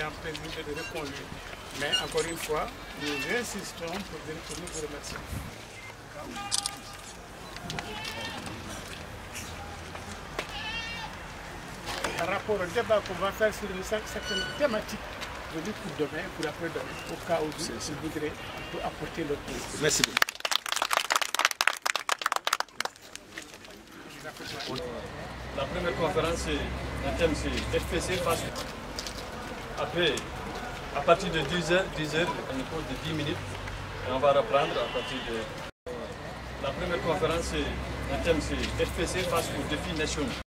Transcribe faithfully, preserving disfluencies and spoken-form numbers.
ayant plaisir de reconduire. Mais encore une fois, nous insistons pour dire que nous vous remercions. Par rapport au débat qu'on va faire sur une certaine thématique, je dis pour demain, pour après-demain, au cas où vous voudrez apporter le plus. Merci beaucoup. La première conférence, le thème c'est F P C face. Après, à partir de dix heures, dix heures, on pause de dix minutes, et on va reprendre à partir de... La première conférence, le thème c'est F P C face aux défis nationaux.